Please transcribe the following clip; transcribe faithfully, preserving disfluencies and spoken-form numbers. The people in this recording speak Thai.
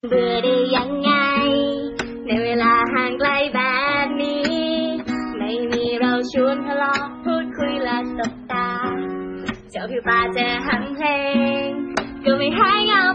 เบื่อได้ยังไงในเวลาห่างไกลแบบนี้ไม่มีเราชวนทะเลาะพูดคุยและสบตาเจ้าผิวปลาเจอหันเพลงก็ไม่หายเหงา